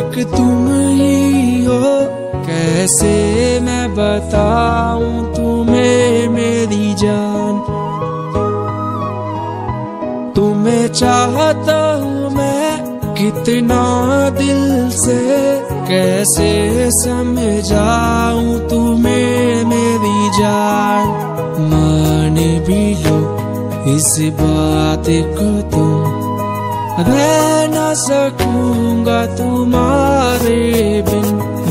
एक तुम ही हो, कैसे मैं बताऊं तुम्हें मेरी जान। तुम्हें चाहता हूँ मैं कितना दिल से, कैसे समझाऊं तुम्हें मेरी जान। मान भी लो इस बात को तुम, रह ना सकूंगा तुम्हारे बिन।